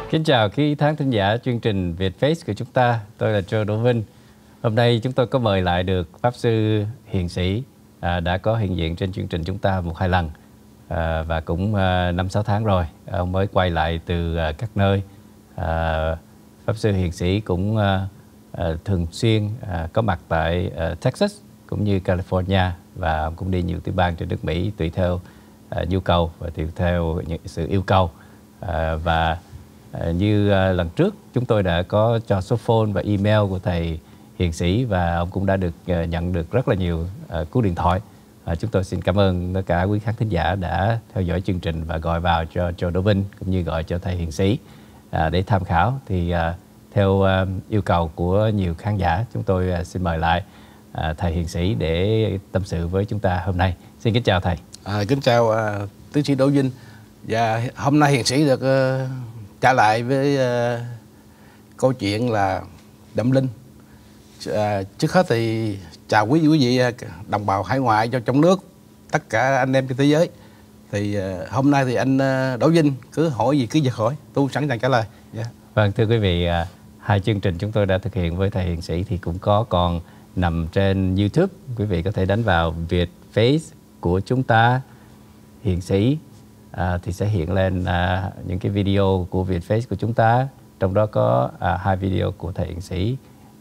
Kính chào quý khán thính giả chương trình VietFace của chúng ta. Tôi là Joe Đỗ Vinh. Hôm nay chúng tôi có mời lại được Pháp Sư Hiền Sĩ đã có hiện diện trên chương trình chúng ta 1-2 lần và cũng 5-6 tháng rồi. Ông mới quay lại từ các nơi. Pháp Sư Hiền Sĩ cũng thường xuyên có mặt tại Texas cũng như California, và ông cũng đi nhiều tiểu bang trên nước Mỹ tùy theo nhu cầu và tùy theo những sự yêu cầu. Và như lần trước chúng tôi đã có cho số phone và email của thầy Hiền Sĩ, và ông cũng đã được nhận được rất là nhiều cú điện thoại. Chúng tôi xin cảm ơn tất cả quý khán thính giả đã theo dõi chương trình và gọi vào cho Joe Đỗ Vinh cũng như gọi cho thầy Hiền Sĩ để tham khảo. Thì theo yêu cầu của nhiều khán giả, chúng tôi xin mời lại thầy Hiền Sĩ để tâm sự với chúng ta hôm nay. Xin kính chào thầy. Kính chào tiến sĩ Đỗ Vinh. Và hôm nay Hiền Sĩ được trả lại với câu chuyện là Đậm Linh. Trước hết thì chào quý vị đồng bào hải ngoại cho trong nước, tất cả anh em trên thế giới. Thì hôm nay thì anh Đỗ Vinh cứ hỏi gì cứ việc hỏi, tôi sẵn sàng trả lời. Vâng, thưa quý vị, hai chương trình chúng tôi đã thực hiện với thầy Hiền Sĩ thì cũng còn nằm trên YouTube. Quý vị có thể đánh vào VietFace của chúng ta Hiền Sĩ thì sẽ hiện lên những cái video của VietFace của chúng ta. Trong đó có 2 video của thầy Hiền Sĩ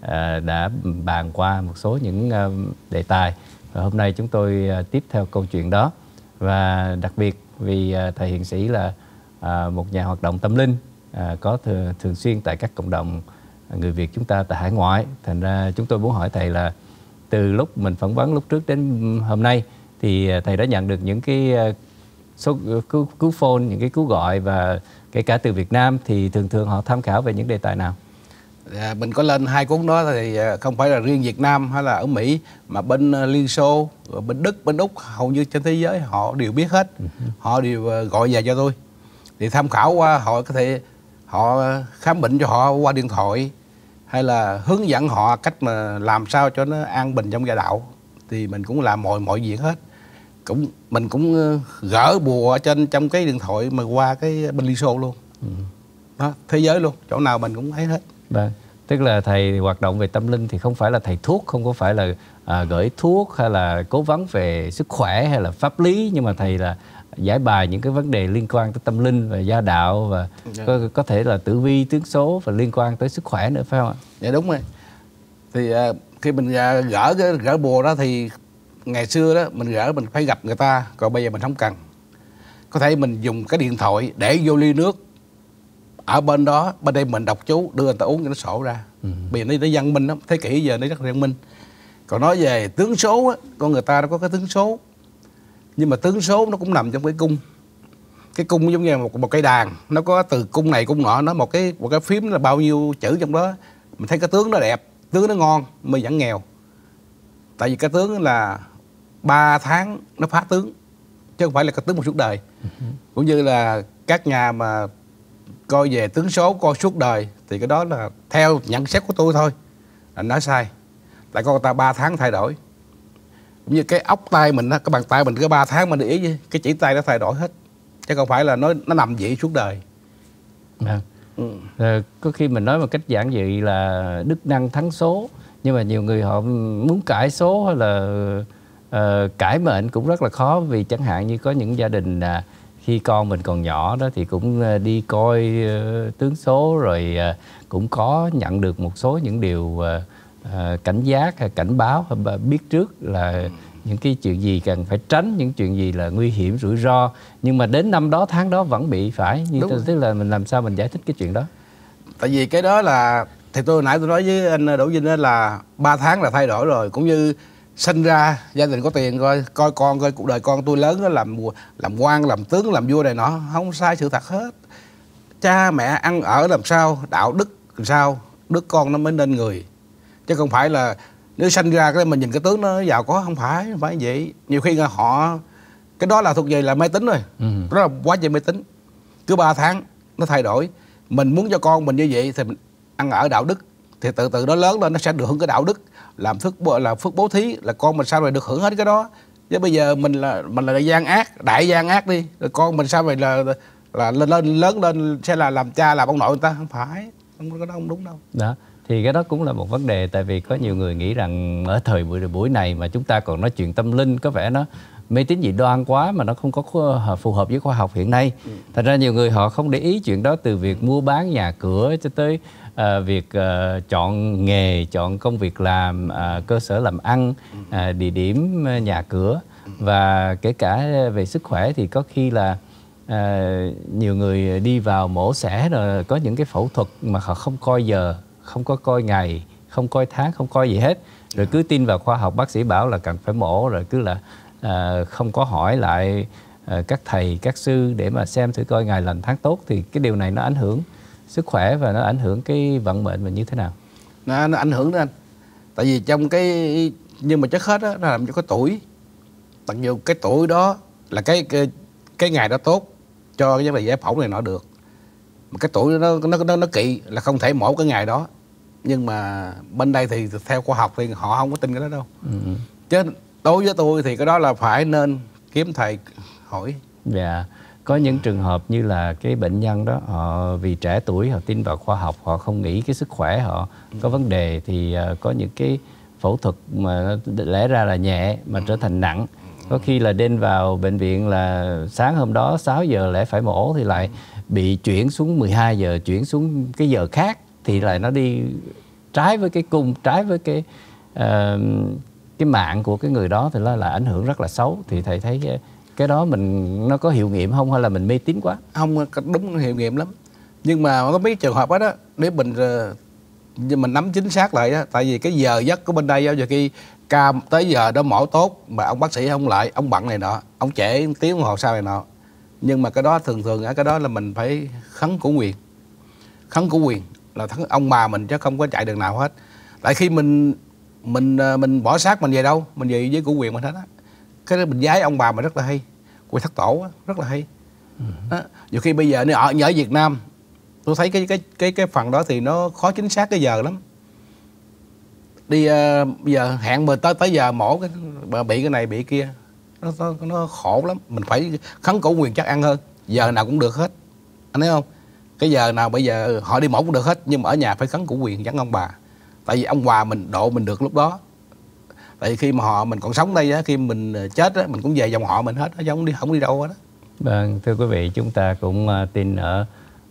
đã bàn qua một số những đề tài. Và hôm nay chúng tôi tiếp theo câu chuyện đó. Và đặc biệt vì thầy Hiền Sĩ là một nhà hoạt động tâm linh, có thường xuyên tại các cộng đồng người Việt chúng ta tại hải ngoại. Thành ra chúng tôi muốn hỏi thầy là từ lúc mình phỏng vấn lúc trước đến hôm nay thì thầy đã nhận được những cái số cứu phone, những cái cứu gọi, và kể cả từ Việt Nam thì thường họ tham khảo về những đề tài nào? Mình có lên 2 cuốn đó thì không phải là riêng Việt Nam hay là ở Mỹ, mà bên Liên Xô, bên Đức, bên Úc, hầu như trên thế giới họ đều biết hết. Họ đều gọi về cho tôi thì tham khảo qua. Họ có thể họ khám bệnh cho họ qua điện thoại, hay là hướng dẫn họ cách mà làm sao cho nó an bình trong gia đạo. Thì mình cũng làm mọi việc hết. Mình cũng gỡ bùa ở trong cái điện thoại mà qua cái bên Liên Xô luôn. Đó, thế giới luôn, chỗ nào mình cũng thấy hết. Vâng, tức là thầy hoạt động về tâm linh thì không phải là thầy thuốc, không có phải là gửi thuốc hay là cố vấn về sức khỏe hay là pháp lý, nhưng mà thầy là giải bài những cái vấn đề liên quan tới tâm linh và gia đạo, và có thể là tử vi, tướng số và liên quan tới sức khỏe nữa, phải không ạ? Dạ đúng rồi. Thì khi mình gỡ bùa đó thì ngày xưa đó mình phải gặp người ta, còn bây giờ mình không cần. Có thể mình dùng cái điện thoại để vô ly nước ở bên đó, bên đây mình đọc chú đưa người ta uống cho nó sổ ra. Bây giờ nó văn minh lắm, thế kỷ giờ nó rất văn minh. Còn nói về tướng số á, con người ta nó có cái tướng số, nhưng mà tướng số nó cũng nằm trong cái cung. Cái cung giống như một cây đàn, nó có từ cung này cung nọ, nó một cái phím là bao nhiêu chữ trong đó. Mình thấy cái tướng nó đẹp, tướng nó ngon, mình vẫn nghèo. Tại vì cái tướng là 3 tháng nó phá tướng, chứ không phải là cái tướng một suốt đời. Cũng như là các nhà mà coi về tướng số coi suốt đời thì cái đó là theo nhận xét của tôi thôi, là nói sai. Tại con người ta 3 tháng thay đổi. Cũng như cái ốc tay mình, cái bàn tay mình cứ 3 tháng mình để ý cái chỉ tay nó thay đổi hết, chứ không phải là nó nằm vậy suốt đời. Có khi mình nói một cách giản dị là đức năng thắng số, nhưng mà nhiều người họ muốn cải số hay là cải mệnh cũng rất là khó. Vì chẳng hạn như có những gia đình khi con mình còn nhỏ đó thì cũng đi coi tướng số, rồi cũng có nhận được một số những điều cảnh giác hay cảnh báo, hay biết trước là những cái chuyện gì cần phải tránh, những chuyện gì là nguy hiểm, rủi ro, nhưng mà đến năm đó tháng đó vẫn bị phải. Tức là mình làm sao mình giải thích cái chuyện đó? Tại vì cái đó là thì nãy tôi nói với anh Đỗ Vinh đó là 3 tháng là thay đổi rồi. Cũng như sinh ra gia đình có tiền, coi cuộc đời con tôi lớn nó làm quan, làm tướng, làm vua này nọ, không sai sự thật hết. Cha mẹ ăn ở làm sao, đạo đức làm sao, đứa con nó mới nên người, chứ không phải là nếu sinh ra cái mình nhìn cái tướng nó giàu có, không phải vậy. Nhiều khi họ cái đó là thuộc về là mê tín rồi. Đó là quá trời mê tín. Cứ 3 tháng nó thay đổi. Mình muốn cho con mình như vậy thì mình ăn ở đạo đức, thì từ từ nó lớn lên nó sẽ được hưởng cái đạo đức, làm phước bố thí, là con mình sau này được hưởng hết cái đó. Chứ bây giờ mình là gian ác, đại gian ác đi, rồi con mình sau này là lớn lên sẽ là làm cha làm ông nội người ta, không phải, không có đó, không đúng đâu. Đó, thì cái đó cũng là một vấn đề, tại vì có nhiều người nghĩ rằng ở thời buổi này mà chúng ta còn nói chuyện tâm linh có vẻ nó mê tín dị đoan quá, mà nó không có phù hợp với khoa học hiện nay. Thật ra nhiều người họ không để ý chuyện đó, từ việc mua bán nhà cửa cho tới việc chọn nghề, chọn công việc làm, cơ sở làm ăn, địa điểm nhà cửa, và kể cả về sức khỏe thì có khi là nhiều người đi vào mổ xẻ rồi có những cái phẫu thuật mà họ không coi giờ, không có coi ngày, không coi tháng, không coi gì hết, rồi cứ tin vào khoa học, bác sĩ bảo là cần phải mổ, rồi cứ là không có hỏi lại các thầy, các sư để mà xem thử coi ngày lành tháng tốt. Thì cái điều này nó ảnh hưởng sức khỏe và nó ảnh hưởng cái vận mệnh mình như thế nào? Nó ảnh hưởng đó anh. Tại vì trong cái, nhưng mà trước hết đó, nó làm cho cái tuổi. Mặc dù cái tuổi đó là cái ngày đó tốt cho cái vấn đề giải phẫu này nọ được, mà cái tuổi nó kỵ là không thể mổ cái ngày đó. Nhưng mà bên đây thì theo khoa học thì họ không có tin cái đó đâu. Chứ đối với tôi thì cái đó là phải nên kiếm thầy hỏi. Dạ, có những trường hợp như là cái bệnh nhân đó, họ vì trẻ tuổi họ tin vào khoa học, họ không nghĩ cái sức khỏe họ có vấn đề, thì có những cái phẫu thuật mà lẽ ra là nhẹ mà trở thành nặng. Có khi là đem vào bệnh viện là sáng hôm đó 6 giờ lẽ phải mổ thì lại bị chuyển xuống 12 giờ, chuyển xuống cái giờ khác, thì lại nó đi trái với cái cung, trái với cái mạng của cái người đó, thì nó là ảnh hưởng rất là xấu. Thì thầy thấy cái đó nó có hiệu nghiệm không, hay là mình mê tín quá? Không, đúng hiệu nghiệm lắm. Nhưng mà có mấy trường hợp đó để mình nắm chính xác lại đó. Tại vì cái giờ giấc của bên đây giờ khi ca tới giờ đó mổ tốt mà ông bác sĩ không lại, ông bận này nọ, ông trễ tiếng đồng hồ sau này nọ. Nhưng mà cái đó thường cái đó là mình phải khấn củ quyền. Khấn củ quyền là ông bà mình, chứ không có chạy đường nào hết. Tại khi mình bỏ xác mình về đâu, mình về với củ quyền mình hết á. Cái đó mình giái ông bà mình rất là hay, quỳ thất tổ á, rất là hay. Nhiều khi bây giờ ở Việt Nam tôi thấy cái phần đó thì nó khó chính xác cái giờ lắm. Bây giờ hẹn mình tới giờ mổ bị cái này bị kia, nó khổ lắm. Mình phải khấn cổ quyền chắc ăn hơn, giờ nào cũng được hết, anh thấy không? Cái giờ nào bây giờ họ đi mổ cũng được hết, nhưng mà ở nhà phải khấn cổ quyền dẫn ông bà. Tại vì ông bà mình độ mình được lúc đó. Tại vì khi mà mình còn sống đây á, khi mình chết á, mình cũng về dòng họ mình hết, chứ không đi đâu hết đó. Vâng, thưa quý vị, chúng ta cũng tin ở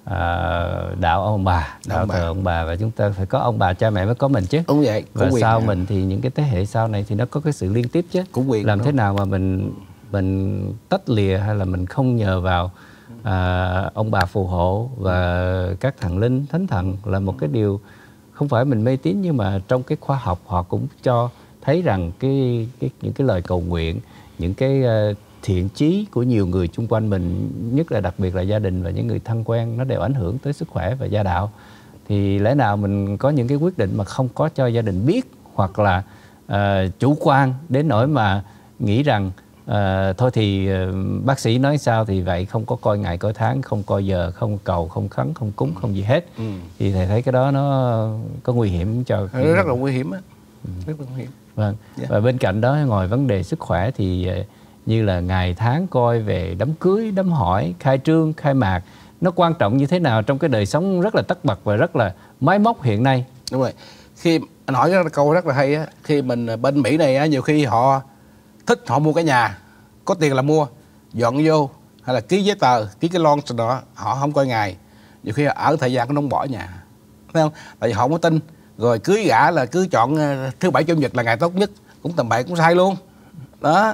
đạo ông bà, đạo thờ ông bà, và chúng ta phải có ông bà cha mẹ mới có mình chứ. Đúng vậy. Và sau mình thì những cái thế hệ sau này thì nó có cái sự liên tiếp chứ. Làm thế nào mà mình tách lìa, hay là mình không nhờ vào ông bà phù hộ và các thần linh, thánh thần là một cái điều không phải mình mê tín, nhưng mà trong cái khoa học họ cũng cho thấy rằng những cái lời cầu nguyện, những cái thiện chí của nhiều người xung quanh mình, nhất là đặc biệt là gia đình và những người thân quen, nó đều ảnh hưởng tới sức khỏe và gia đạo. Thì lẽ nào mình có những cái quyết định mà không có cho gia đình biết, hoặc là chủ quan đến nỗi mà nghĩ rằng thôi thì bác sĩ nói sao thì vậy, không có coi ngày coi tháng, không coi giờ, không cầu, không khấn, không cúng, không gì hết. Thì thầy thấy cái đó nó có nguy hiểm cho rất là nguy hiểm á. Rất là nguy hiểm. Vâng. Và bên cạnh đó, ngoài vấn đề sức khỏe thì như là ngày tháng coi về đám cưới, đám hỏi, khai trương, khai mạc, nó quan trọng như thế nào trong cái đời sống rất là tất bật và rất là máy móc hiện nay? Đúng rồi. Khi anh hỏi cái câu rất là hay á, khi mình bên Mỹ này á, nhiều khi họ thích họ mua cái nhà, có tiền là mua, dọn vô hay là ký giấy tờ, ký cái loan đó, họ không coi ngày. Nhiều khi ở thời gian nó không bỏ nhà, thấy không? Tại vì họ không có tin. Rồi cưới gả là cứ chọn thứ bảy chủ nhật là ngày tốt nhất, cũng tầm bậy cũng sai luôn. Đó,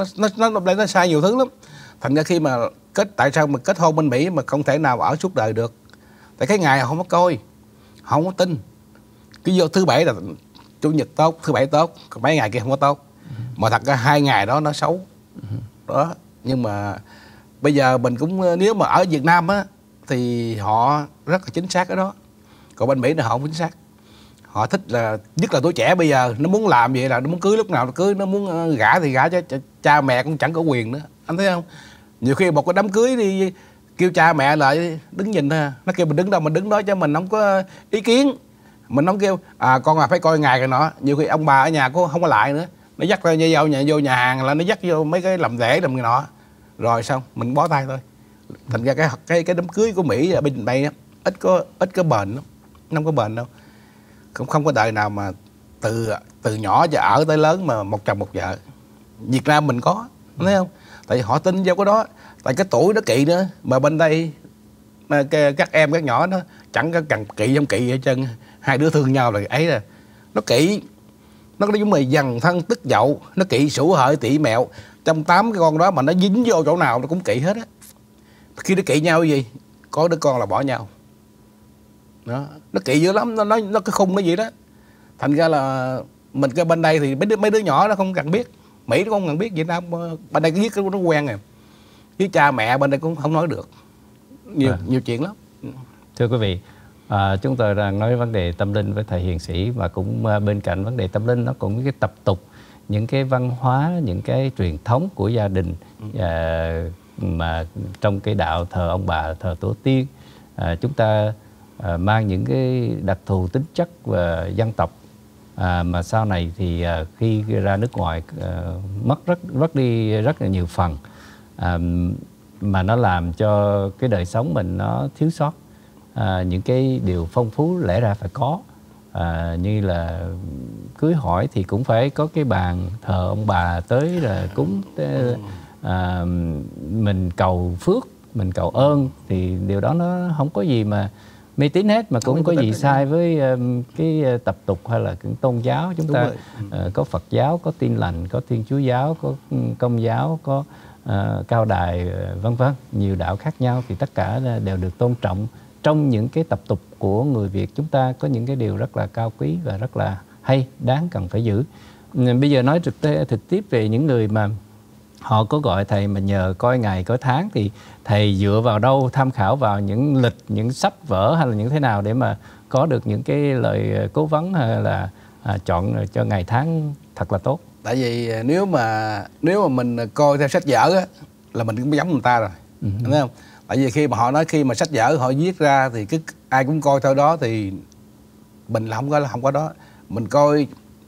nó sai nhiều thứ lắm. Thành ra khi mà tại sao mà kết hôn bên Mỹ mà không thể nào ở suốt đời được? Tại cái ngày họ không có coi, họ không có tin. Cứ vô thứ bảy là chủ nhật tốt, thứ bảy tốt, còn mấy ngày kia không có tốt. Mà thật ra 2 ngày đó nó xấu. Đó, nhưng mà bây giờ mình cũng, nếu mà ở Việt Nam á thì họ rất là chính xác cái đó. Còn bên Mỹ là họ không chính xác. Họ thích là, nhất là tuổi trẻ bây giờ, nó muốn làm vậy là nó muốn cưới lúc nào nó cưới, nó muốn gả thì gả, cho cha mẹ cũng chẳng có quyền nữa. Anh thấy không? Nhiều khi một cái đám cưới đi kêu cha mẹ lại đứng nhìn thôi, nó kêu mình đứng đâu mình đứng đó, cho mình không có ý kiến. Mình không kêu con phải coi ngày rồi nọ. Nhiều khi ông bà ở nhà cũng không có lại nữa, nó dắt ra vô nhà hàng là nó dắt vô mấy cái làm rễ làm người nọ, rồi xong mình bó tay thôi. Thành ra cái đám cưới của Mỹ ở bên đây á, ít có bền lắm, không có bền đâu. Không có đời nào mà từ nhỏ cho ở tới lớn mà một chồng một vợ. Việt Nam mình có, thấy không? Tại vì họ tin vào cái đó, tại cái tuổi nó kỵ nữa. Mà bên đây các em các nhỏ nó chẳng có cần kỵ không kỵ ở chân, hai đứa thương nhau là ấy là nó kỵ, nó giống như dằn thân tức dậu, nó kỵ sủ hợi tỵ mẹo. Trong 8 cái con đó mà nó dính vô chỗ nào nó cũng kỵ hết á. Khi nó kỵ nhau cái gì, có đứa con là bỏ nhau đó. Nó kỵ dữ lắm, nó cái khung nó vậy đó. Thành ra là mình cái bên đây thì mấy đứa nhỏ nó không cần biết, Mỹ nó không cần biết, Việt Nam bên đây cứ viết nó quen rồi, với cha mẹ bên đây cũng không nói được nhiều chuyện lắm. Thưa quý vị, chúng tôi đang nói vấn đề tâm linh với thầy Hiền Sĩ, và cũng bên cạnh vấn đề tâm linh nó cũng cái tập tục, những cái văn hóa, những cái truyền thống của gia đình mà trong cái đạo thờ ông bà, thờ tổ tiên, chúng ta mang những cái đặc thù tính chất và dân tộc mà sau này thì khi ra nước ngoài mất đi rất là nhiều phần, mà nó làm cho cái đời sống mình nó thiếu sót những cái điều phong phú lẽ ra phải có, như là cưới hỏi thì cũng phải có cái bàn thờ ông bà tới là cúng, mình cầu phước, mình cầu ơn, thì điều đó nó không có gì mà mê tín hết, mà cũng không có gì sai với cái tập tục hay là cái tôn giáo. Chúng ta có Phật giáo, có Tin Lành, có Thiên Chúa giáo, có Công giáo, có Cao Đài, vân vân, nhiều đạo khác nhau, thì tất cả đều được tôn trọng. Trong những cái tập tục của người Việt chúng ta có những cái điều rất là cao quý và rất là hay, đáng cần phải giữ. Bây giờ nói thực tiếp về những người mà họ có gọi thầy mà nhờ coi ngày coi tháng, thì thầy dựa vào đâu, tham khảo vào những lịch, những sách vở hay là những thế nào để mà có được những cái lời cố vấn hay là chọn cho ngày tháng thật là tốt? Tại vì nếu mà mình coi theo sách vở á, là mình cũng giống người ta rồi, đúng không? Tại vì khi mà họ nói, khi mà sách vở họ viết ra thì cứ ai cũng coi theo đó, thì mình là không có đó. Mình coi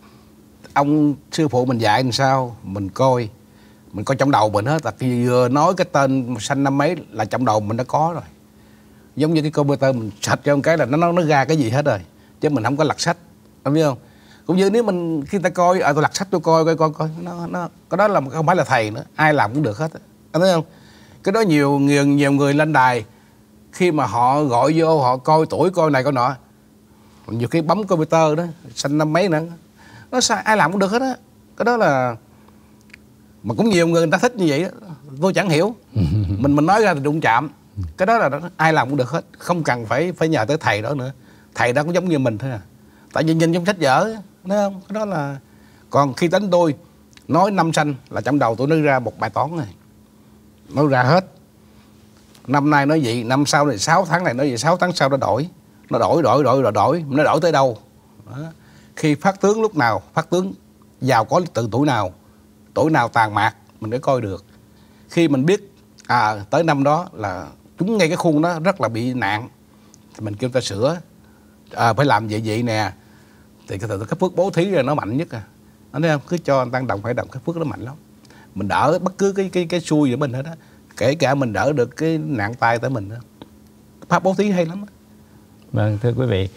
ông sư phụ mình dạy làm sao, mình coi trong đầu mình hết. Tại vì vừa nói cái tên sanh năm mấy là trong đầu mình đã có rồi. Giống như cái computer mình sạch cho một cái là nó ra cái gì hết rồi, chứ mình không có lật sách, em biết không? Cũng như nếu mình khi ta coi, tôi lật sách tôi coi nó cái đó là không phải là thầy nữa, ai làm cũng được hết, em thấy không? Cái đó nhiều người lên đài, khi mà họ gọi vô họ coi tuổi, coi này coi nọ, nhiều khi bấm computer đó sanh năm mấy nữa, nó sai, ai làm cũng được hết á. Cái đó là mà cũng nhiều người ta thích như vậy đó. Tôi chẳng hiểu. mình nói ra thì đụng chạm. Cái đó là ai làm cũng được hết, không cần phải nhờ tới thầy đó nữa. Thầy đó cũng giống như mình thôi à. Tại vì nhìn trong sách vở, thấy không? Cái đó là. Còn khi tính tôi nói năm sanh là trong đầu tôi nói ra một bài toán này, nói ra hết. Năm nay nói vậy, năm sau này 6 tháng này nói vậy, 6 tháng sau nó đổi, nó đổi tới đâu đó. Khi phát tướng lúc nào, phát tướng giàu có từ tuổi nào tàn mạc mình mới coi được. Khi mình biết tới năm đó là chúng ngay cái khuôn đó rất là bị nạn, thì mình kêu ta sửa, phải làm vậy nè, thì cái phước bố thí là nó mạnh nhất à. Anh thấy không? Cứ cho anh tăng đồng phải đồng, cái phước nó mạnh lắm. Mình đỡ bất cứ cái xui của mình hết á, kể cả mình đỡ được cái nạn tai tới mình đó. Pháp bố thí hay lắm đó. Vâng, thưa quý vị,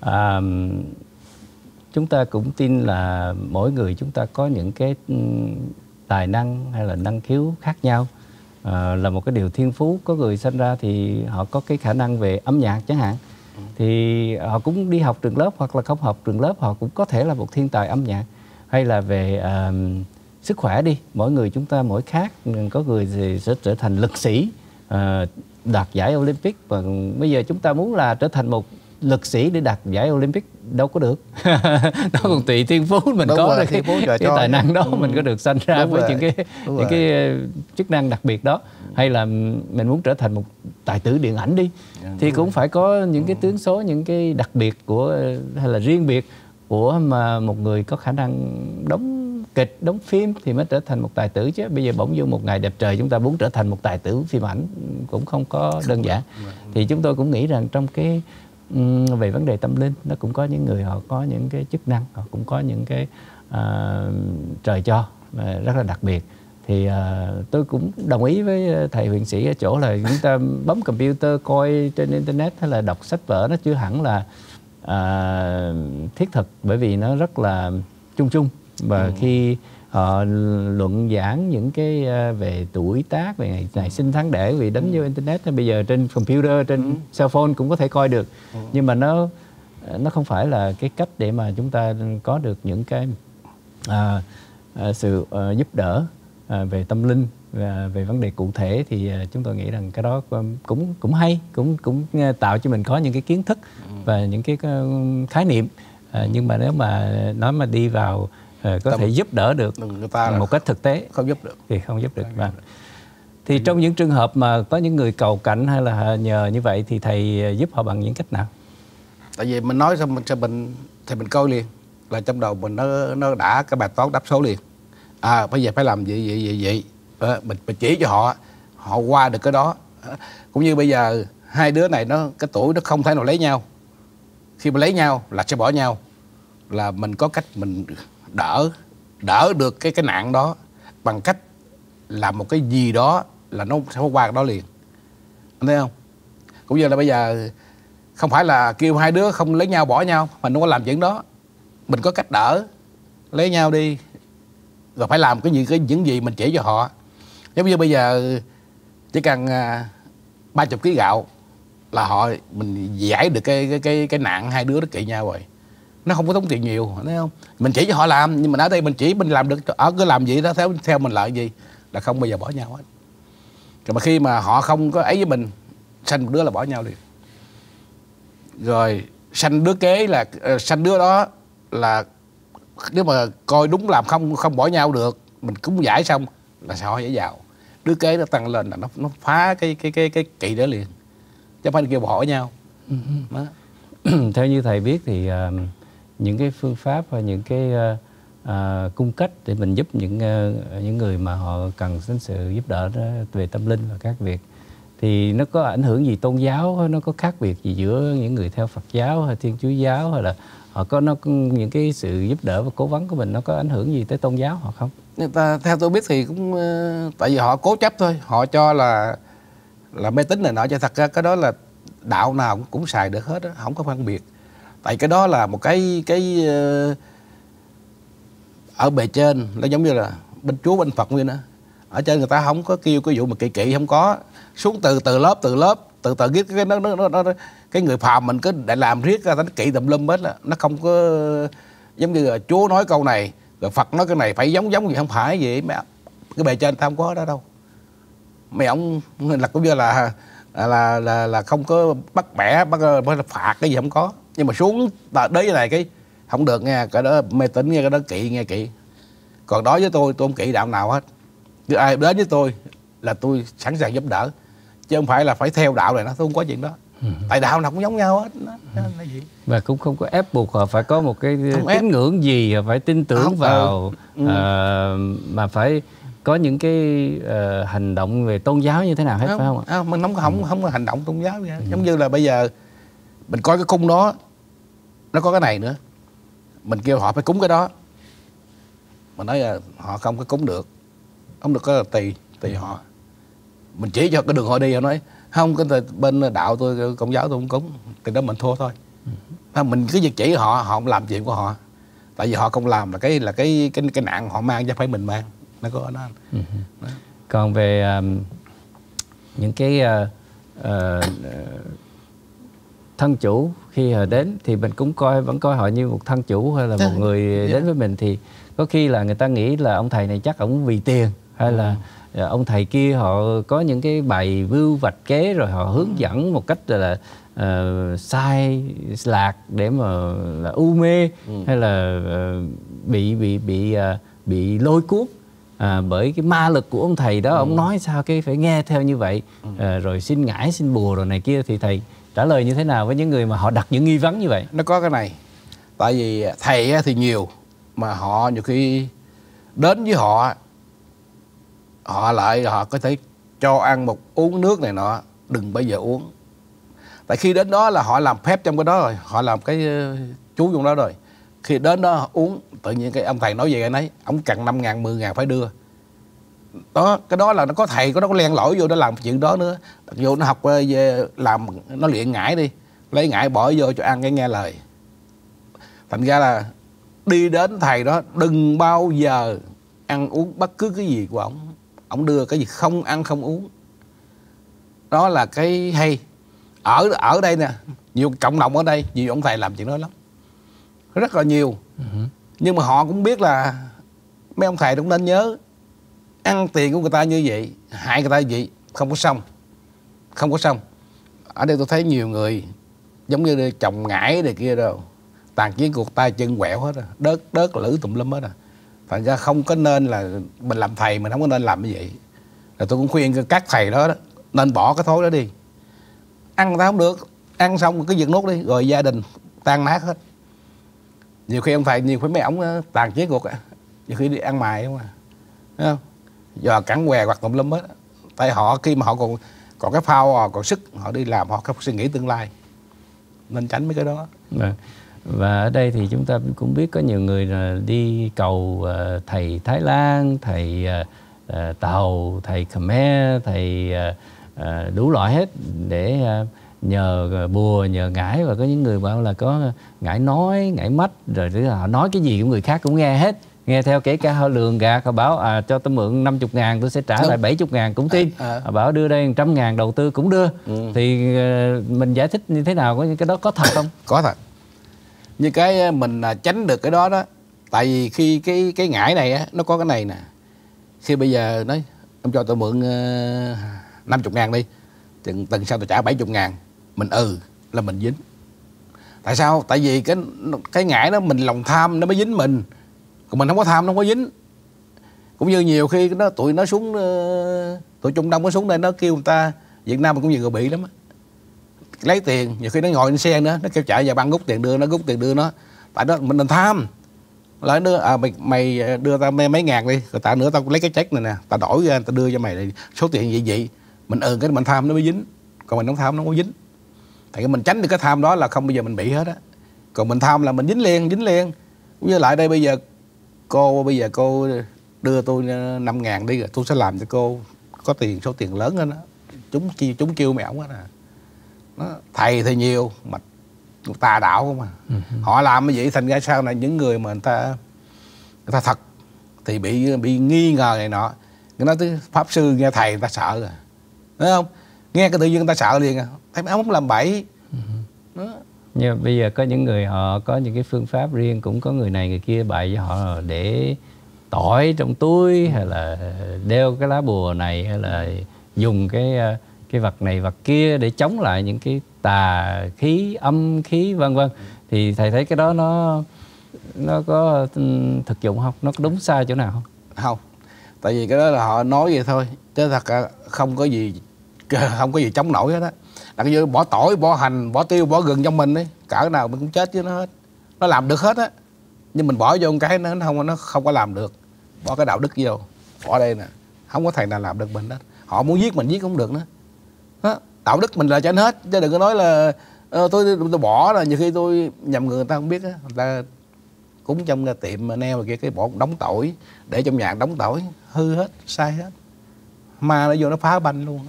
chúng ta cũng tin là mỗi người chúng ta có những cái tài năng hay là năng khiếu khác nhau, là một cái điều thiên phú. Có người sinh ra thì họ có cái khả năng về âm nhạc chẳng hạn, thì họ cũng đi học trường lớp, hoặc là không học trường lớp họ cũng có thể là một thiên tài âm nhạc. Hay là về sức khỏe đi, mỗi người chúng ta mỗi khác. Có người thì sẽ trở thành lực sĩ, đạt giải Olympic, và bây giờ chúng ta muốn là trở thành một lực sĩ để đạt giải Olympic đâu có được. Đó còn tùy thiên phú mình. Đúng có rồi, cái tài năng đó mình có được sanh ra với những cái chức năng đặc biệt đó. Hay là mình muốn trở thành một tài tử điện ảnh đi, thì cũng phải có những cái tướng số, những cái đặc biệt của, hay là riêng biệt của mà một người có khả năng đóng kịch, đóng phim thì mới trở thành một tài tử. Chứ bây giờ bỗng dưng một ngày đẹp trời chúng ta muốn trở thành một tài tử phim ảnh cũng không có đơn giản. Thì chúng tôi cũng nghĩ rằng trong cái về vấn đề tâm linh, nó cũng có những người họ có những cái chức năng, họ cũng có những cái trời cho rất là đặc biệt. Thì tôi cũng đồng ý với thầy Huyền Sĩ ở chỗ là chúng ta bấm computer, coi trên internet hay là đọc sách vở nó chưa hẳn là thiết thực, bởi vì nó rất là chung chung. Và khi họ luận giảng những cái về tuổi tác, về ngày sinh tháng đẻ, vì đánh vô internet bây giờ trên computer, trên cell phone cũng có thể coi được. Nhưng mà nó không phải là cái cách để mà chúng ta có được những cái sự giúp đỡ về tâm linh và về vấn đề cụ thể. Thì chúng tôi nghĩ rằng cái đó cũng hay, cũng tạo cho mình có những cái kiến thức và những cái khái niệm. Nhưng mà nếu mà nó mà đi vào có thể giúp đỡ được người ta một cách thực tế, không giúp được thì không giúp được. Vâng. Thì trong những trường hợp mà có những người cầu cạnh hay là nhờ như vậy thì thầy giúp họ bằng những cách nào? Tại vì mình nói xong thì mình coi liền là trong đầu mình nó đã cái bài toán đáp số liền. Bây giờ phải làm vậy. Mình chỉ cho họ qua được cái đó. Cũng như bây giờ hai đứa này cái tuổi nó không thể nào lấy nhau. Khi mà lấy nhau là sẽ bỏ nhau, là mình có cách mình đỡ được cái nạn đó bằng cách làm một cái gì đó là nó sẽ qua cái đó liền. Anh thấy không? Cũng như là bây giờ không phải là kêu hai đứa không lấy nhau bỏ nhau, mình không có làm chuyện đó. Mình có cách đỡ, lấy nhau đi, rồi phải làm những gì mình chỉ cho họ. Giống như bây giờ chỉ cần 30 kg gạo là mình giải được cái nạn hai đứa nó kỵ nhau rồi. Nó không có tốn tiền nhiều, thấy không? Mình chỉ cho họ làm, nhưng mà ở đây mình làm được, cứ làm gì đó theo mình lại gì là không bao giờ bỏ nhau hết. Rồi mà khi mà họ không có ấy với mình, sanh một đứa là bỏ nhau liền. Rồi sanh đứa kế là sanh đứa đó là nếu mà coi đúng làm không bỏ nhau được, mình cúng giải xong là sẽ hỏi giải giàu. Đứa kế nó tăng lên là nó phá cái kỵ đó liền, chứ không phải kêu bỏ nhau. Đó. Theo như thầy biết thì những cái phương pháp và những cái cung cách để mình giúp những người mà họ cần đến sự giúp đỡ về tâm linh và các việc, thì nó có ảnh hưởng gì tôn giáo, nó có khác biệt gì giữa những người theo Phật giáo hay Thiên Chúa giáo, hay là họ có những cái sự giúp đỡ và cố vấn của mình nó có ảnh hưởng gì tới tôn giáo họ không? Theo tôi biết thì cũng tại vì họ cố chấp thôi, họ cho là mê tín này nọ, cho thật ra cái đó là đạo nào cũng xài được hết đó, không có phân biệt. Tại cái đó là một cái ở bề trên, nó giống như là bên Chúa bên Phật nguyên đó. Ở trên người ta không có kêu cái vụ mà kỵ không có, xuống từ lớp từ biết cái người phàm mình cứ để làm riết ra nó kỵ tùm lum hết, là nó không có giống như là Chúa nói câu này rồi Phật nói cái này phải giống gì, không phải vậy. Cái bề trên ta không có đó đâu. Mấy ông là cũng như là không có bắt bẻ bắt phạt cái gì không có, nhưng mà xuống đấy này cái không được nghe, cái đó mê tín nghe, cái đó kỵ nghe kỵ. Còn đối với tôi không kỵ đạo nào hết. Cứ ai đến với tôi là tôi sẵn sàng giúp đỡ, chứ không phải là phải theo đạo này, nó tôi không có chuyện đó. Tại đạo nào cũng giống nhau hết. Nó gì? Và cũng không có ép buộc họ phải có một cái tín ngưỡng gì, phải tin tưởng vào mà phải có những cái hành động về tôn giáo như thế nào hết, phải không ạ? Mình không có hành động tôn giáo gì hết. Giống như là bây giờ mình coi cái cung đó, nó có cái này nữa, mình kêu họ phải cúng cái đó, mình nói là họ không có cúng được, không được, có là tùy họ. Mình chỉ cho cái đường họ đi, họ nói không, cái bên đạo tôi Công giáo tôi không cúng, thì đó mình thua thôi. Mình cứ việc chỉ họ không làm chuyện của họ, tại vì họ không làm là cái nạn họ mang chứ phải mình mang, nó có đó. Còn về những cái thân chủ khi họ đến thì mình cũng vẫn coi họ như một thân chủ hay là một người đến với mình, thì có khi là người ta nghĩ là ông thầy này chắc ổng vì tiền, hay là ông thầy kia họ có những cái bài view vạch kế rồi họ hướng dẫn một cách là sai lạc để mà là u mê, hay là bị lôi cuốn bởi cái ma lực của ông thầy đó. Ông nói sao cái phải nghe theo như vậy, rồi xin ngải xin bùa rồi này kia, thì thầy trả lời như thế nào với những người mà họ đặt những nghi vấn như vậy? Nó có cái này, tại vì thầy thì nhiều, mà họ nhiều khi đến với họ có thể cho ăn uống nước này nọ, đừng bao giờ uống. Tại khi đến đó là họ làm phép trong cái đó rồi, họ làm cái chú trong đó rồi. Khi đến đó uống, tự nhiên cái ông thầy nói về cái nấy, ông cần 5.000, 10.000 phải đưa. Đó, cái đó là nó có thầy, nó có len lỏi vô, nó làm chuyện đó nữa. Mặc dù nó học về làm, nó luyện ngải đi, lấy ngải bỏ vô cho ăn cái nghe lời. Thành ra là đi đến thầy đó đừng bao giờ ăn uống bất cứ cái gì của ổng. Ổng đưa cái gì không ăn không uống. Đó là cái hay. Ở đây nè, nhiều cộng đồng ở đây, nhiều ông thầy làm chuyện đó lắm, rất là nhiều. Nhưng mà họ cũng biết là mấy ông thầy cũng nên nhớ, ăn tiền của người ta như vậy, hại người ta như vậy, không có xong. Không có xong. Ở đây tôi thấy nhiều người giống như trồng ngải này kia đâu, tàn chiến cuộc tay chân quẹo hết rồi, đớt lử tùm lum hết rồi. Thành ra không có nên là mình làm thầy mình không có nên làm như vậy. Rồi tôi cũng khuyên các thầy đó, nên bỏ cái thói đó đi. Ăn người ta không được, ăn xong cứ giật nốt đi, rồi gia đình tan nát hết. Nhiều khi ông thầy, nhiều khi mấy ổng tàn chiến cuộc, nhiều khi đi ăn mài không à, thấy không? Giờ cắn què hoặc tùm lum hết. Tại họ khi mà họ còn cái phao, còn sức, họ đi làm, họ không suy nghĩ tương lai, nên tránh mấy cái đó. Và ở đây thì chúng ta cũng biết có nhiều người là đi cầu thầy Thái Lan, thầy Tàu, thầy Khmer, thầy đủ loại hết để nhờ bùa, nhờ ngải. Và có những người bảo là có ngải nói, ngải mách, rồi họ nói cái gì của người khác cũng nghe hết, nghe theo, kể cả họ lường gạt. Họ bảo cho tôi mượn 50.000 tôi sẽ trả lại 70.000 cũng tin. Họ bảo đưa đây 100.000 đầu tư cũng đưa. Thì mình giải thích như thế nào, có cái đó có thật không? Có thật. Như cái mình tránh được cái đó đó. Tại vì khi cái ngải này á, nó có cái này nè. Khi bây giờ nói ông cho tôi mượn 50.000 đi, tuần sau tôi trả 70.000, mình là mình dính. Tại sao? Tại vì cái ngải đó mình lòng tham nó mới dính mình, còn mình không có tham nó không có dính. Cũng như nhiều khi tụi nó xuống, tụi Trung Đông nó xuống đây, nó kêu người ta, Việt Nam mình cũng nhiều người bị lắm á, lấy tiền, nhiều khi nó ngồi trên xe nữa, nó kêu chạy vào băng rút tiền đưa nó. Tại đó mình tham, lại đưa mày đưa tao mấy ngàn đi, rồi tại nữa tao lấy cái check này nè, tao đổi ra tao đưa cho mày này, số tiền vậy mình cái mình tham nó mới dính, còn mình không tham nó không có dính. Thì mình tránh được cái tham đó là không bao giờ mình bị hết á. Còn mình tham là mình dính liền. Cũng như lại đây bây giờ cô đưa tôi 5.000 đi, rồi tôi sẽ làm cho cô có tiền, số tiền lớn hơn đó. Chúng kêu mẹ ổng á nè. Thầy thì nhiều mà tà đạo không à. Họ làm như vậy thành ra sau này những người mà người ta thật thì bị nghi ngờ này nọ. Người nói tới pháp sư nghe thầy người ta sợ rồi, thấy không? Nghe cái tự nhiên người ta sợ liền à, thấy ổng không làm bậy. Nhưng bây giờ có những người họ có những cái phương pháp riêng, cũng có người này người kia bày cho họ để tỏi trong túi, hay là đeo cái lá bùa này, hay là dùng cái vật này vật kia để chống lại những cái tà khí, âm khí vân vân. Thì thầy thấy cái đó nó có thực dụng không? Nó có đúng sai chỗ nào không? Không. Tại vì cái đó là họ nói vậy thôi, chứ thật ra không có gì chống nổi hết á. Đặc như bỏ tỏi, bỏ hành, bỏ tiêu, bỏ gừng trong mình ấy, cỡ nào mình cũng chết với nó hết. Nó làm được hết á, nhưng mình bỏ vô một cái nó không có làm được. Bỏ cái đạo đức vô, bỏ đây nè, không có thầy nào làm được mình hết. Họ muốn giết mình giết không được nữa. Đó, đạo đức mình là trên hết, chứ đừng có nói là tôi bỏ, là nhiều khi tôi nhầm người ta không biết á, người ta cúng trong tiệm neo kia, cái bỏ đóng tỏi để trong nhà đóng tỏi, hư hết, sai hết, ma nó vô nó phá banh luôn.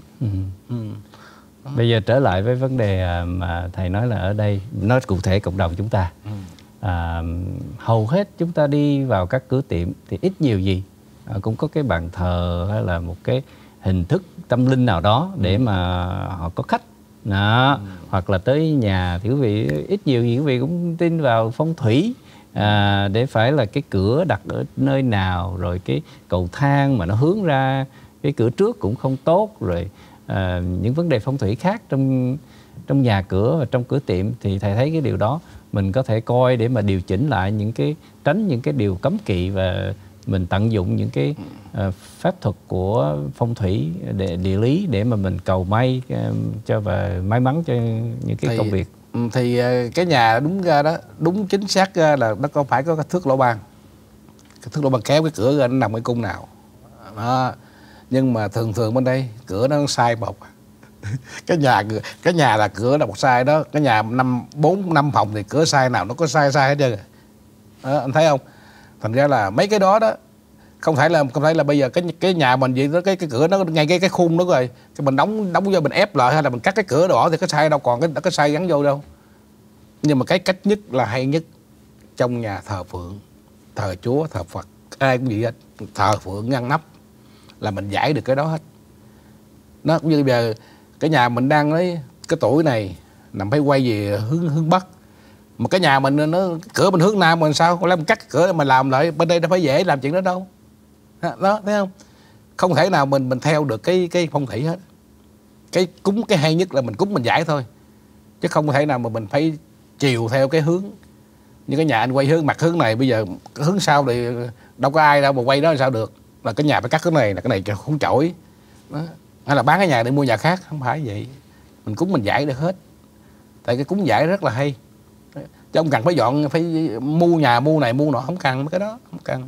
Bây giờ trở lại với vấn đề mà thầy nói là ở đây, nói cụ thể cộng đồng chúng ta, hầu hết chúng ta đi vào các cửa tiệm thì ít nhiều gì cũng có cái bàn thờ hay là một cái hình thức tâm linh nào đó để mà họ có khách đó. Hoặc là tới nhà thì quý vị ít nhiều gì quý vị cũng tin vào phong thủy, để phải là cái cửa đặt ở nơi nào, rồi cái cầu thang mà nó hướng ra cái cửa trước cũng không tốt, rồi những vấn đề phong thủy khác trong nhà cửa và trong cửa tiệm. Thì thầy thấy cái điều đó mình có thể coi để mà điều chỉnh lại những cái, tránh những cái điều cấm kỵ, và mình tận dụng những cái phép thuật của phong thủy, địa lý để mà mình cầu may cho và may mắn cho những cái công việc. Thì cái nhà đúng ra đó, đúng chính xác ra là nó không phải có cái thước lỗ ban. Cái thước lỗ ban kéo cái cửa ra nó nằm cái cung nào đó. Nhưng mà thường bên đây cửa nó sai một. cái nhà là cửa là một sai đó. Cái nhà 4-5 phòng thì cửa sai nào nó có sai hết trơn. Đó, anh thấy không? Thành ra là mấy cái đó Không thể là bây giờ cái nhà mình vậy đó, cái cửa nó ngay cái khung đó rồi, cái mình đóng vô, mình ép lại hay là mình cắt cái cửa đỏ thì cái sai đâu còn cái sai gắn vô đâu. Nhưng mà cái cách nhất là hay nhất, trong nhà thờ phượng, thờ Chúa, thờ Phật, ai cũng vậy hết, thờ phượng ngăn nắp là mình giải được cái đó hết. Nó cũng như bây giờ cái nhà mình đang lấy cái tuổi này nằm phải quay về hướng Bắc, mà cái nhà mình nó cửa mình hướng Nam, mình sao mình cắt cửa mình làm lại bên đây đâu phải dễ làm chuyện đó đâu. Đó, thấy không? Không thể nào mình theo được cái phong thủy hết. Cái cúng cái hay nhất là mình cúng mình giải thôi, chứ không thể nào mà mình phải chiều theo cái hướng. Như cái nhà anh quay mặt hướng này, bây giờ hướng sau thì đâu có ai đâu mà quay đó làm sao được. Là cái nhà phải cắt cái này, là cái này không chổi đó. Hay là bán cái nhà để mua nhà khác, không phải vậy. Mình cúng mình giải được hết. Tại cái cúng giải rất là hay, chứ không cần phải dọn, phải mua nhà, mua này mua nọ, không cần cái đó, không cần.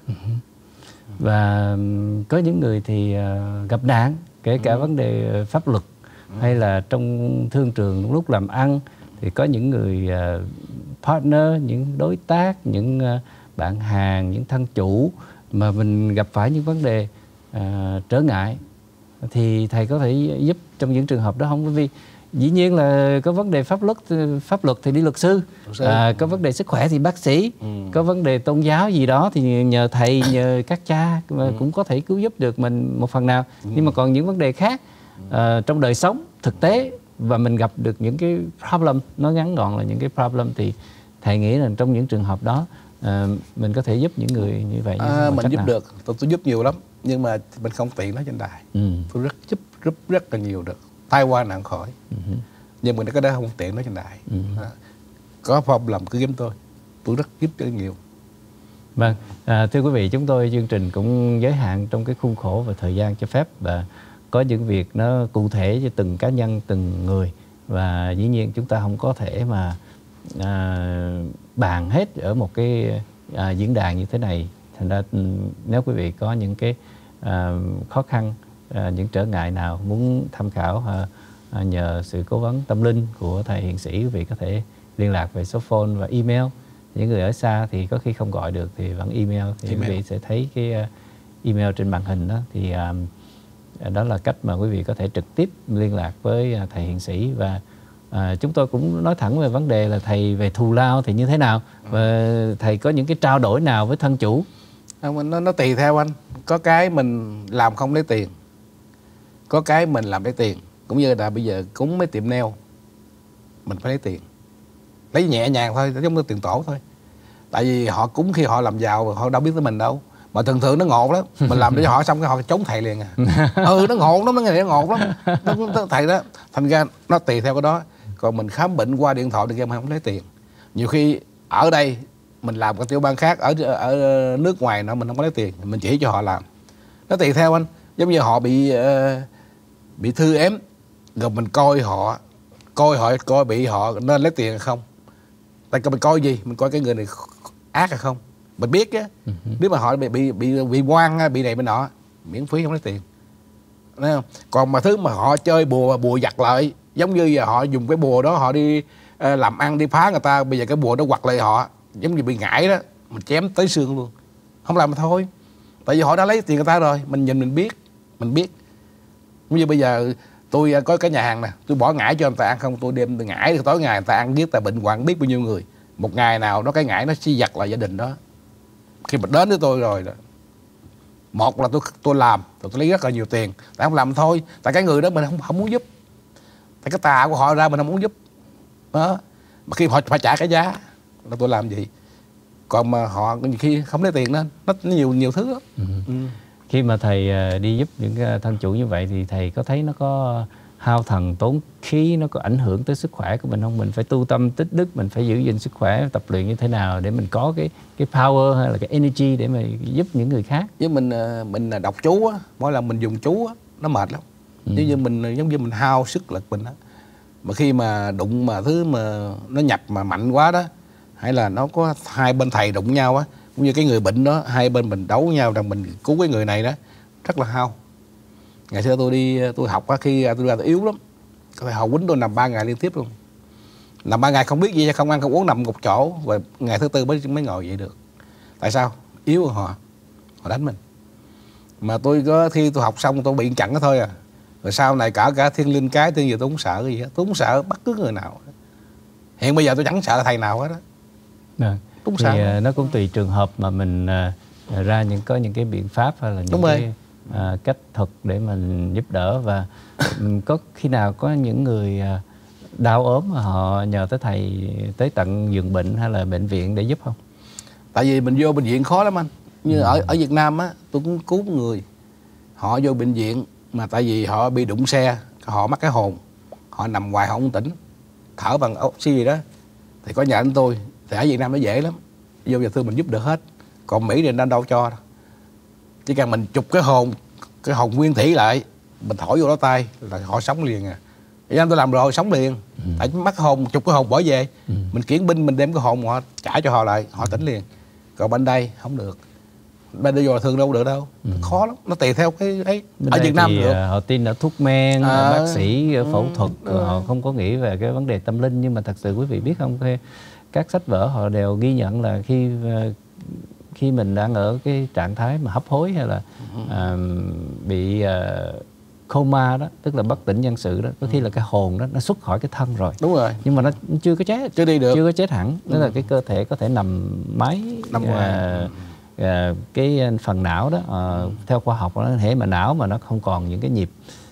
Và có những người thì gặp nạn, kể cả vấn đề pháp luật hay là trong thương trường lúc làm ăn, thì có những người partner, những đối tác, những bạn hàng, những thân chủ mà mình gặp phải những vấn đề trở ngại, thì thầy có thể giúp trong những trường hợp đó không? Bởi vì dĩ nhiên là có vấn đề pháp luật thì đi luật sư, có vấn đề sức khỏe thì bác sĩ, có vấn đề tôn giáo gì đó thì nhờ thầy, nhờ các cha cũng có thể cứu giúp được mình một phần nào. Nhưng mà còn những vấn đề khác trong đời sống thực tế và mình gặp được những cái problem, nó ngắn gọn là những cái problem, thì thầy nghĩ là trong những trường hợp đó mình có thể giúp những người như vậy. Mình giúp được, tôi giúp nhiều lắm, nhưng mà mình không tiện nói trên đài. Tôi giúp rất là nhiều được, tai qua nạn khỏi. Nhưng mà cái đó không tiện nói trên đài. Có problem cứ kiếm tôi rất giúp cho nhiều. Vâng, thưa quý vị, chúng tôi chương trình cũng giới hạn trong cái khuôn khổ và thời gian cho phép, và có những việc nó cụ thể cho từng cá nhân, từng người, và dĩ nhiên chúng ta không có thể mà bàn hết ở một cái diễn đàn như thế này. Thành ra nếu quý vị có những cái khó khăn, những trở ngại nào muốn tham khảo, nhờ sự cố vấn tâm linh của thầy Hiền Sĩ, quý vị có thể liên lạc về số phone và email. Những người ở xa thì có khi không gọi được thì vẫn email, thì quý vị sẽ thấy cái email trên màn hình đó. Thì đó là cách mà quý vị có thể trực tiếp liên lạc với thầy Hiền Sĩ. Và chúng tôi cũng nói thẳng về vấn đề là thầy về thù lao thì như thế nào, và thầy có những cái trao đổi nào với thân chủ? Nó tùy theo anh. Có cái mình làm không lấy tiền, có cái mình làm lấy tiền. Cũng như là bây giờ cúng mấy tiệm nail, mình phải lấy tiền, lấy nhẹ nhàng thôi, giống như tiền tổ thôi. Tại vì họ cúng khi họ làm giàu, họ đâu biết tới mình đâu. Mà thường thường nó ngộ lắm, mình làm để cho họ xong cái họ trốn thầy liền à. Nó ngộ lắm, nó ngộ lắm. Nó thầy đó, thành ra nó tùy theo cái đó. Còn mình khám bệnh qua điện thoại thì mình không lấy tiền. Nhiều khi ở đây mình làm cái tiểu bang khác, ở nước ngoài nó mình không có lấy tiền, mình chỉ cho họ làm. Nó tùy theo anh. Giống như họ bị thư ém, rồi mình coi bị họ nên lấy tiền hay không. Tại mình coi gì? Mình coi cái người này ác hay không. Mình biết á, nếu mà họ bị ngoan, bị này bị nọ, miễn phí không lấy tiền. Thấy không? Còn mà thứ mà họ chơi bùa giặt lại, giống như giờ họ dùng cái bùa đó họ đi làm ăn, đi phá người ta, bây giờ cái bùa đó quặt lại họ, giống như bị ngải đó, mình chém tới xương luôn. Không làm mà thôi. Tại vì họ đã lấy tiền người ta rồi, mình nhìn mình biết. Giống như bây giờ tôi có cái nhà hàng nè, tôi bỏ ngải cho người ta ăn không, tôi đem ngải tối ngày người ta ăn, biết ta bệnh hoạn biết bao nhiêu người. Một ngày nào đó cái ngải nó suy giặt lại gia đình đó. Khi mà đến với tôi rồi, một là tôi làm, tôi lấy rất là nhiều tiền. Tại không làm thôi, tại cái người đó mình không muốn giúp. Tại cái tà của họ ra mình không muốn giúp đó. Mà khi họ phải trả cái giá là tôi làm gì. Còn mà họ khi không lấy tiền nên nó nhiều thứ đó. Khi mà thầy đi giúp những thân chủ như vậy thì thầy có thấy nó có hao thần tốn khí, nó có ảnh hưởng tới sức khỏe của mình không? Mình phải tu tâm tích đức, mình phải giữ gìn sức khỏe, tập luyện như thế nào để mình có cái power hay là cái energy để mà giúp những người khác? Với mình đọc chú á, mỗi lần mình dùng chú á, nó mệt lắm. Giống như mình hao sức lực mình á. Mà khi mà đụng mà thứ mà nó nhập mà mạnh quá đó, hay là nó có hai bên thầy đụng nhau á, cũng như cái người bệnh đó, hai bên mình đấu nhau rằng mình cứu cái người này đó, rất là hao. Ngày xưa tôi học á, khi tôi ra tôi yếu lắm, thầy họ quýnh tôi nằm 3 ngày liên tiếp luôn. Nằm 3 ngày không biết gì, không ăn không uống, nằm một chỗ, và ngày thứ tư mới ngồi dậy được. Tại sao? Yếu hơn họ họ đánh mình. Mà tôi có khi tôi học xong tôi bị chặn đó thôi à. Rồi sau này cả Thiên Linh cái tôi không sợ cái gì hết. Tôi không sợ bất cứ người nào. Hiện bây giờ tôi chẳng sợ thầy nào hết đó. Đúng thì nó cũng tùy trường hợp mà mình ra có những cái biện pháp hay là những cái cách thuật để mình giúp đỡ. Và có khi nào có những người đau ốm mà họ nhờ tới thầy tới tận giường bệnh hay là bệnh viện để giúp không? Tại vì mình vô bệnh viện khó lắm anh. Như ở Việt Nam á, tôi cũng cứu người họ vô bệnh viện mà tại vì họ bị đụng xe, họ mắc cái hồn, họ nằm hoài họ không tỉnh, thở bằng oxy gì đó, thì có nhà anh tôi thì ở Việt Nam nó dễ lắm, vô nhà thương mình giúp được hết. Còn Mỹ thì nó đâu cho đâu. Chỉ cần mình chụp cái hồn nguyên thủy lại, mình thổi vô đó tay là họ sống liền à. Việt Nam tôi làm rồi sống liền. Tại mắc hồn, chụp cái hồn bỏ về, mình kiển binh mình đem cái hồn họ trả cho họ lại, họ tỉnh liền. Còn bên đây không được, bên đây vô là thương đâu được đâu, khó lắm, nó tùy theo cái ấy. Ở Việt Nam thì được. Họ tin ở thuốc men, bác sĩ, phẫu thuật, họ không có nghĩ về cái vấn đề tâm linh. Nhưng mà thật sự quý vị biết không, các sách vở họ đều ghi nhận là khi mình đang ở cái trạng thái mà hấp hối hay là bị coma đó, tức là bất tỉnh nhân sự đó, có khi là cái hồn đó nó xuất khỏi cái thân rồi. Đúng rồi. Nhưng mà nó chưa có chết, chưa đi được, chưa có chết hẳn. Tức là cái cơ thể có thể nằm máy cái phần não đó. Theo khoa học nó thể mà não mà nó không còn những cái nhịp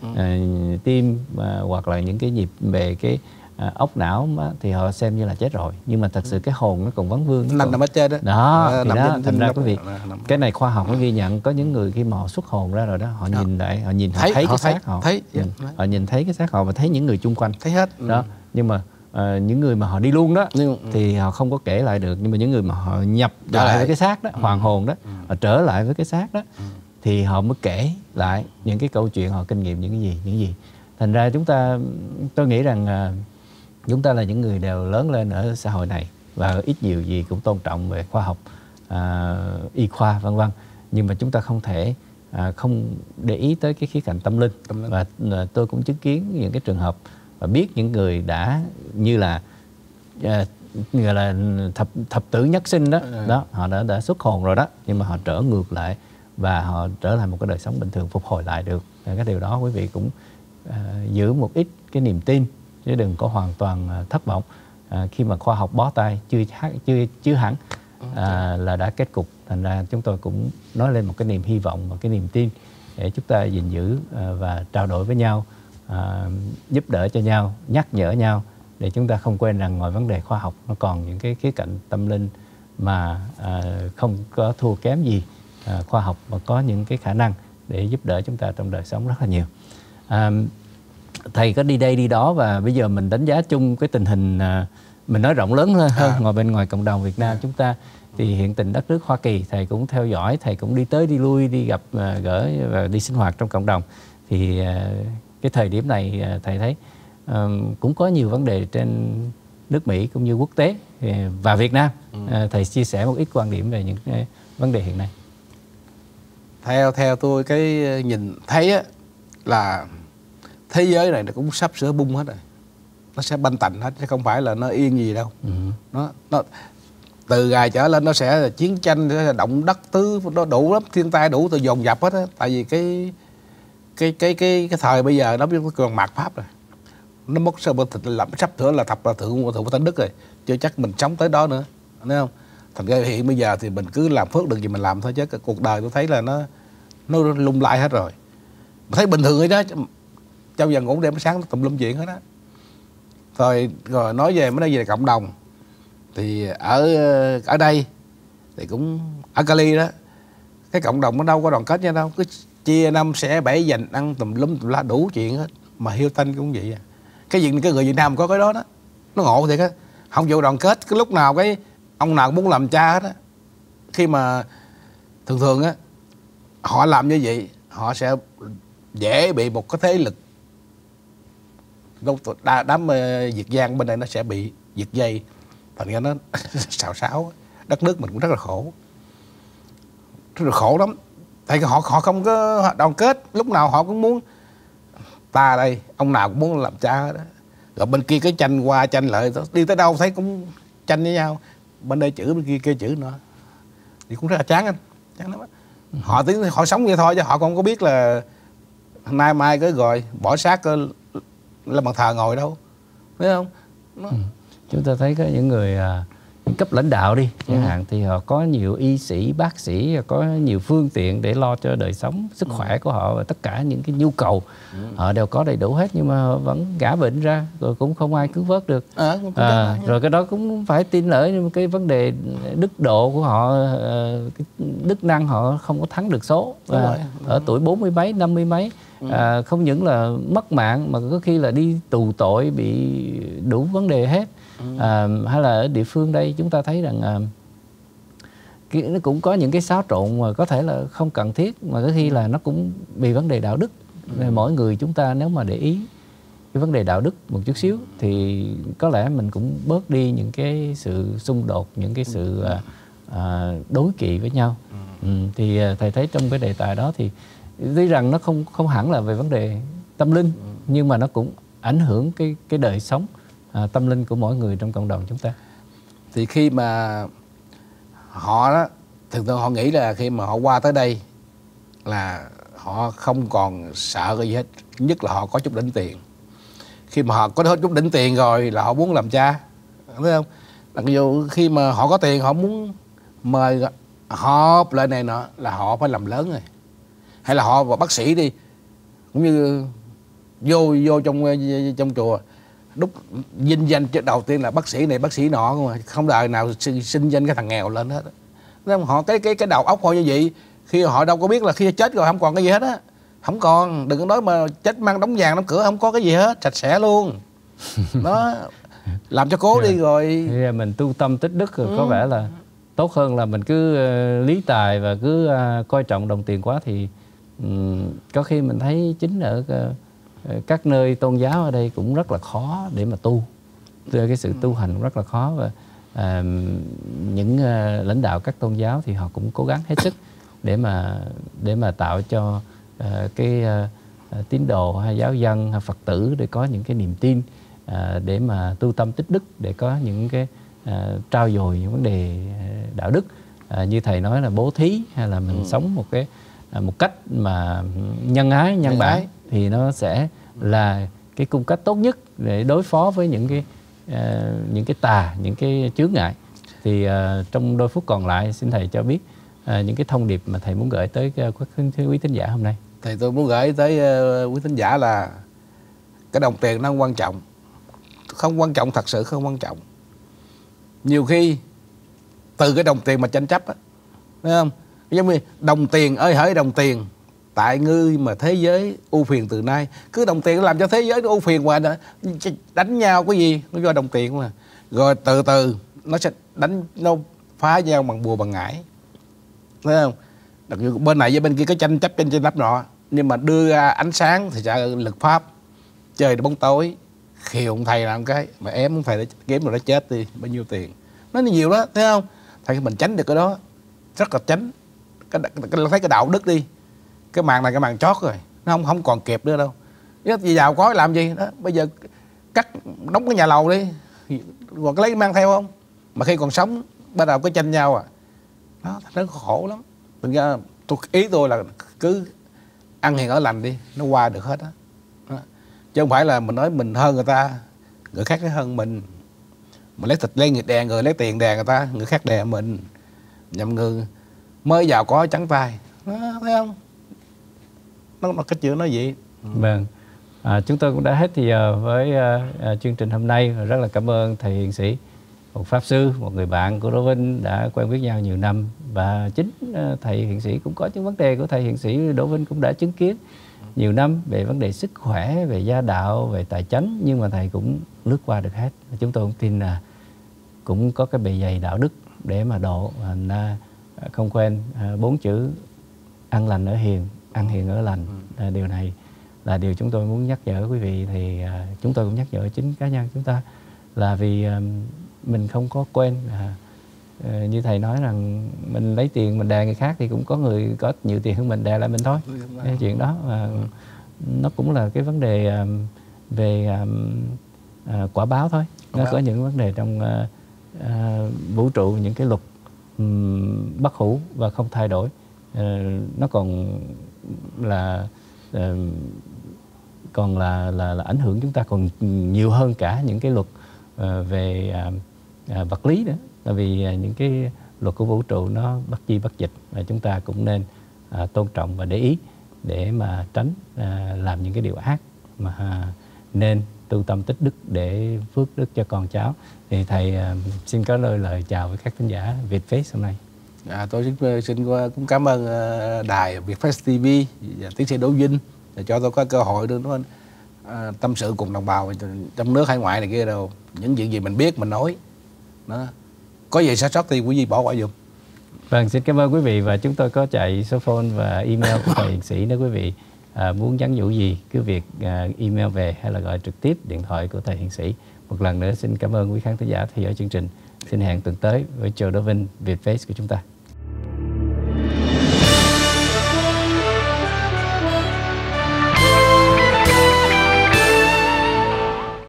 tim hoặc là những cái nhịp về cái ốc não thì họ xem như là chết rồi. Nhưng mà thật sự cái hồn nó còn vấn vương, nằm ở trên đó. Đó, thì đó thành ra quý vị, cái này khoa học nó ghi nhận. Có những người khi mà họ xuất hồn ra rồi đó, họ nhìn lại, họ thấy cái xác họ, họ nhìn thấy cái xác họ và thấy những người chung quanh thấy hết đó. Nhưng mà những người mà họ đi luôn đó thì họ không có kể lại được. Nhưng mà những người mà họ nhập lại với cái xác đó, hoàn hồn đó, họ trở lại với cái xác đó, thì họ mới kể lại những cái câu chuyện họ kinh nghiệm những gì. Thành ra tôi nghĩ rằng chúng ta là những người đều lớn lên ở xã hội này và ít nhiều gì cũng tôn trọng về khoa học, y khoa vân vân. Nhưng mà chúng ta không thể không để ý tới cái khía cạnh tâm linh. Và tôi cũng chứng kiến những cái trường hợp và biết những người đã như là gọi là thập tử nhất sinh đó, đó họ đã xuất hồn rồi đó, nhưng mà họ trở ngược lại và họ trở lại một cái đời sống bình thường, phục hồi lại được. Cái điều đó quý vị cũng giữ một ít cái niềm tin, chứ đừng có hoàn toàn thất vọng khi mà khoa học bó tay chưa hẳn là đã kết cục. Thành ra chúng tôi cũng nói lên một cái niềm hy vọng và cái niềm tin để chúng ta gìn giữ và trao đổi với nhau, giúp đỡ cho nhau, nhắc nhở nhau để chúng ta không quên rằng ngoài vấn đề khoa học nó còn những cái khía cạnh tâm linh mà không có thua kém gì khoa học, và có những cái khả năng để giúp đỡ chúng ta trong đời sống rất là nhiều. Thầy có đi đây đi đó và bây giờ mình đánh giá chung cái tình hình, mình nói rộng lớn hơn bên ngoài cộng đồng Việt Nam chúng ta. Thì hiện tình đất nước Hoa Kỳ thầy cũng theo dõi, thầy cũng đi tới đi lui, đi gặp gỡ và đi sinh hoạt trong cộng đồng. Thì cái thời điểm này thầy thấy cũng có nhiều vấn đề trên nước Mỹ cũng như quốc tế và Việt Nam. Thầy chia sẻ một ít quan điểm về những cái vấn đề hiện nay. Theo tôi cái nhìn thấy á, là thế giới này nó cũng sắp sửa bung hết rồi, nó sẽ banh tành hết chứ không phải là nó yên gì đâu. Nó từ gài trở lên nó sẽ là chiến tranh, nó sẽ động đất tứ, nó đủ lắm, thiên tai đủ từ dồn dập hết á. Tại vì cái thời bây giờ nó biết còn mạt Pháp rồi, nó mất sắp sửa là thập là thượng Tân Đức rồi, chưa chắc mình sống tới đó nữa, thấy không? Thành ra hiện bây giờ thì mình cứ làm phước được gì mình làm thôi, chứ cuộc đời tôi thấy là nó lung lay hết rồi. Mình thấy bình thường ấy đó, trong giờ ngủ đêm sáng nó tùm lum chuyện hết á. Rồi nói về mấy về cộng đồng thì ở đây thì cũng ở Cali đó, cái cộng đồng nó đâu có đoàn kết nhau đâu, cứ chia năm xẻ bảy dành ăn tùm lum tùm la đủ chuyện hết. Mà Hilton cũng vậy à. Cái người Việt Nam có cái đó nó ngộ thiệt á, không chịu đoàn kết. Cái lúc nào cái ông nào cũng muốn làm cha hết á. Khi mà thường á họ làm như vậy, họ sẽ dễ bị một cái thế lực đám Việt Giang bên đây nó sẽ bị giật dây, thành ra nó xào xáo. Đất nước mình cũng rất là khổ lắm. Tại họ không có đoàn kết, lúc nào họ cũng muốn ta đây, ông nào cũng muốn làm cha đó. Rồi bên kia cái tranh qua tranh lại, đi tới đâu thấy cũng tranh với nhau, bên đây chữ bên kia chữ nữa, thì cũng rất là chán anh, chán lắm á. Họ sống vậy thôi chứ họ không có biết là nay mai cái rồi bỏ xác lên bàn thờ ngồi đâu, thấy không? Chúng ta thấy có những người những cấp lãnh đạo đi chẳng hạn, thì họ có nhiều y sĩ, bác sĩ, có nhiều phương tiện để lo cho đời sống, sức khỏe của họ, và tất cả những cái nhu cầu họ đều có đầy đủ hết, nhưng mà vẫn ngã bệnh ra rồi cũng không ai cứu vớt được. Rồi cái đó cũng phải tin ở cái vấn đề đức độ của họ, cái đức năng họ không có thắng được số. Ở tuổi 40 mấy, 50 mấy, không những là mất mạng mà có khi là đi tù tội, bị đủ vấn đề hết. Hay là ở địa phương đây chúng ta thấy rằng nó cũng có những cái xáo trộn mà có thể là không cần thiết, mà có khi là nó cũng bị vấn đề đạo đức. Mỗi người chúng ta nếu mà để ý cái vấn đề đạo đức một chút xíu thì có lẽ mình cũng bớt đi những cái sự xung đột, những cái sự đối kỵ với nhau. Thì thầy thấy trong cái đề tài đó thì tuy rằng nó không hẳn là về vấn đề tâm linh, nhưng mà nó cũng ảnh hưởng cái đời sống tâm linh của mỗi người trong cộng đồng chúng ta. Thì khi mà họ đó, thường thường họ nghĩ là khi mà họ qua tới đây là họ không còn sợ cái gì hết, nhất là họ có chút đỉnh tiền. Khi mà họ có chút đỉnh tiền rồi là họ muốn làm cha, thấy không? Mặc dù khi mà họ có tiền họ muốn mời họp lại này nọ là họ phải làm lớn rồi, hay là họ vào bác sĩ đi, cũng như vô trong chùa đúc vinh danh đầu tiên là bác sĩ này bác sĩ nọ, không đời nào sinh danh cái thằng nghèo lên hết. Họ cái đầu óc họ như vậy, khi họ đâu có biết là khi chết rồi không còn cái gì hết á, không còn, đừng có nói mà chết mang đống vàng đóng cửa, không có cái gì hết, sạch sẽ luôn. Đó, làm cho cố đi rồi. Thì mình tu tâm tích đức rồi có vẻ là tốt hơn là mình cứ lý tài và cứ coi trọng đồng tiền quá. Thì có khi mình thấy chính ở các nơi tôn giáo ở đây cũng rất là khó để mà tu. Cái sự tu hành cũng rất là khó, và những lãnh đạo các tôn giáo thì họ cũng cố gắng hết sức để mà tạo cho cái tín đồ hay giáo dân hay Phật tử để có những cái niềm tin, để mà tu tâm tích đức, để có những cái trao dồi những vấn đề đạo đức, như thầy nói là bố thí, hay là mình sống một cách mà nhân ái, nhân bản, thì nó sẽ là cái cung cách tốt nhất để đối phó với những cái tà, những cái chướng ngại. Thì trong đôi phút còn lại xin thầy cho biết những cái thông điệp mà thầy muốn gửi tới quý thính giả hôm nay. Thì tôi muốn gửi tới quý thính giả là cái đồng tiền nó không quan trọng, không quan trọng, thật sự không quan trọng. Nhiều khi từ cái đồng tiền mà tranh chấp á, thấy không? Giống như đồng tiền ơi hỡi đồng tiền, tại ngươi mà thế giới ưu phiền từ nay. Cứ đồng tiền làm cho thế giới nó ưu phiền hoài, đánh nhau cái gì nó do đồng tiền mà. Rồi từ từ nó sẽ nó phá nhau bằng bùa bằng ngải, thấy không? Đặc biệt bên này với bên kia có tranh chấp nọ, nhưng mà đưa ra ánh sáng thì sẽ lực pháp, chơi bóng tối, khiêu ông thầy làm cái mà ém ông thầy để kiếm rồi nó chết đi bao nhiêu tiền, nó nhiều đó, thấy không? Thầy mình tránh được cái đó, rất là tránh. Thấy cái đạo đức đi, cái màn này cái màn chót rồi, nó không còn kịp nữa đâu. Vì giàu có làm gì đó, bây giờ cắt đóng cái nhà lầu đi, còn cái lấy mang theo không? Mà khi còn sống bắt đầu cái tranh nhau nó khổ lắm. Thực ra ý tôi là cứ ăn hiền ở lành đi, nó qua được hết á. Chứ không phải là mình nói mình hơn người ta, người khác hơn mình lấy thịt lấy người đè người, lấy tiền đè người ta, người khác đè mình, nhầm người mới giàu có trắng tay, thấy không? Nó cái chuyện nói vậy. Vâng, chúng tôi cũng đã hết thì giờ với chương trình hôm nay. Rất là cảm ơn thầy Hiền Sĩ, một pháp sư, một người bạn của Đỗ Vinh, đã quen biết nhau nhiều năm. Và chính thầy Hiền Sĩ cũng có những vấn đề của thầy Hiền Sĩ Đỗ Vinh cũng đã chứng kiến nhiều năm về vấn đề sức khỏe, về gia đạo, về tài chánh, nhưng mà thầy cũng lướt qua được hết. Chúng tôi cũng tin là cũng có cái bề dày đạo đức để mà độ. Không quên 4 chữ ăn lành ở hiền, ăn hiền ở lành. Điều này là điều chúng tôi muốn nhắc nhở quý vị. Thì chúng tôi cũng nhắc nhở chính cá nhân chúng ta, là vì mình không có quên. Như thầy nói rằng mình lấy tiền mình đè người khác thì cũng có người có nhiều tiền hơn mình đè lại mình thôi. Cái chuyện đó nó cũng là cái vấn đề về quả báo thôi. Nó có những vấn đề trong vũ trụ, những cái luật bất hủ và không thay đổi. nó còn là ảnh hưởng chúng ta còn nhiều hơn cả những cái luật về vật lý nữa. Tại vì những cái luật của vũ trụ nó bất di bất dịch, và chúng ta cũng nên tôn trọng và để ý để mà tránh làm những cái điều ác, mà nên tu tâm tích đức để phước đức cho con cháu. Thì thầy xin có lời chào với các thính giả Vietface hôm nay. Tôi xin cũng cảm ơn đài Vietface TV và tiến sĩ Đỗ Vinh cho tôi có cơ hội được tâm sự cùng đồng bào trong nước hải ngoại này kia đâu. Những chuyện gì mình biết mình nói đó. Có gì sai sót thì quý vị bỏ qua dùm. Vâng, xin cảm ơn quý vị, và chúng tôi có chạy số phone và email của thầy Hiền Sĩ. Nếu quý vị muốn nhắn nhủ gì cứ việc email về hay là gọi trực tiếp điện thoại của thầy Hiền Sĩ. Một lần nữa xin cảm ơn quý khán thính giả theo dõi chương trình. Xin hẹn tuần tới với Châu Đỗ Vinh Vietface của chúng ta.